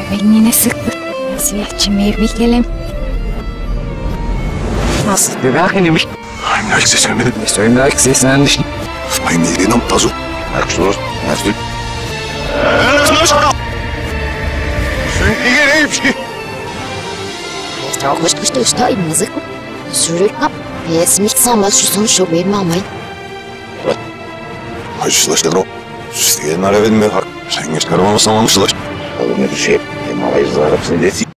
Elini sıktı. Siyahçı bilgelim. Nasıl bir bakayım? Heimlich seslenmedi. Söylemek seslenmiş. Heimlich nam tazu. Erksoros. Erksoros. Çok hoş işte müzik. Sürükap. Esmik samba şu son şu benim amayın. Hayırlaştın o. Sisteğin aravedin ben hak. Sen geç karamamı samamışlar. Oğlum ne bir şey. Hem havayı zarapsın dedi.